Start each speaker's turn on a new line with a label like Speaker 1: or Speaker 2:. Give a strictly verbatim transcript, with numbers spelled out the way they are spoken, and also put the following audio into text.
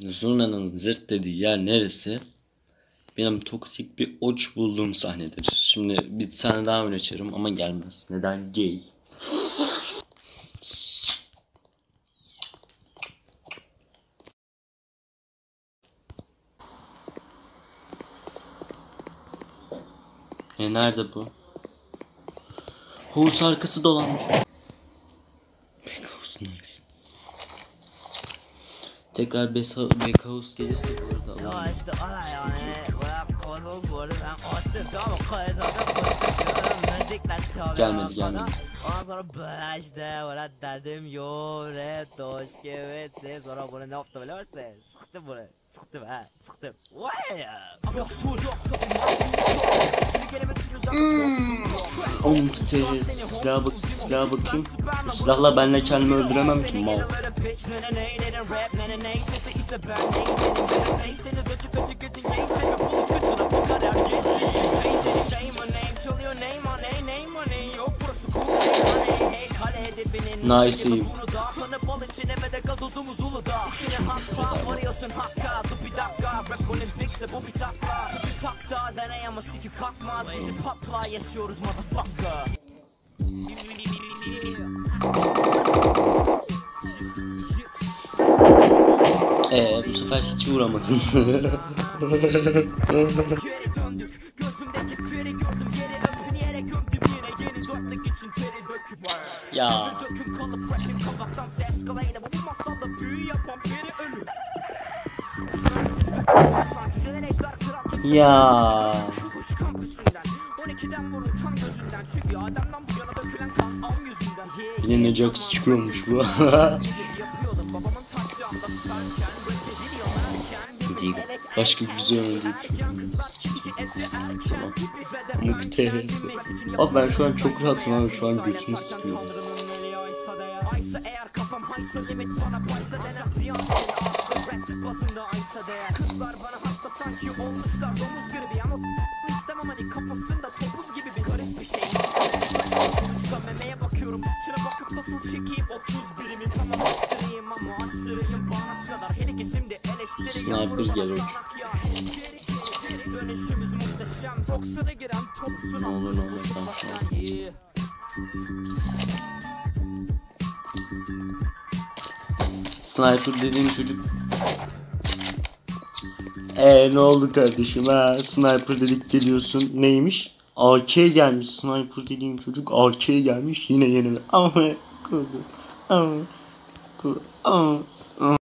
Speaker 1: Zurna'nın zırt dediği yer neresi? Benim toksik bir oç bulduğum sahnedir. Şimdi bir tane daha öne açarım ama gelmez. Neden? Gay. E nerede bu? Havuz arkası dolanmış. Backhouse nice. Tekrar Backhouse gelirse bu arada alalım.
Speaker 2: Ya işte olay yani böyle kozuz vurdu ben açtım tamam kozuzda müzikler çalıyor.
Speaker 1: Gelmedi gelmedi.
Speaker 2: Ondan sonra böyle işte böyle dedim yo rap doş gibi sonra bunu ne yaptı biliyor musun? Sıktım bunu. Sıktım ha sıktım. Vay ya. Çok sur yok tabii masum. Şimdi kelime düşünürsen
Speaker 1: Oğlum silah bak silah bakayım. Bu silahla benle kendimi öldüremem ki mal. Nice'yim. Eee bu sefer hiç vuramadın. Ya. Ya. Yine ne Jax çıkıyormuş bu. Değil. Başka bir güzel öldük. Tamam. Muktehesi. Abi ben şu an çok rahatım abi, şu an götümü sıkıyorum. Kızlar bana hasta sanki olmuşlar domuz gribi ama istemem hani kafasında topuz gibi bir garip bir şey. Sonuçta memeye bakıyorum şuna bakıp nasıl çekeyim otuz birimi tamam aşırıyım ama aşırıyım bana kadar hele kesimde eleştiri sniper gelir. Dönüşümüz muhteşem doksan'a giren topsun. Ne olur ne olur ben sniper dediğim çocuk. Eee ne oldu kardeşim ha? Sniper dedik geliyorsun. Neymiş? A K gelmiş. Sniper dediğim çocuk A K gelmiş. Yine yenile. Ama kudu. Ama kudu. Ama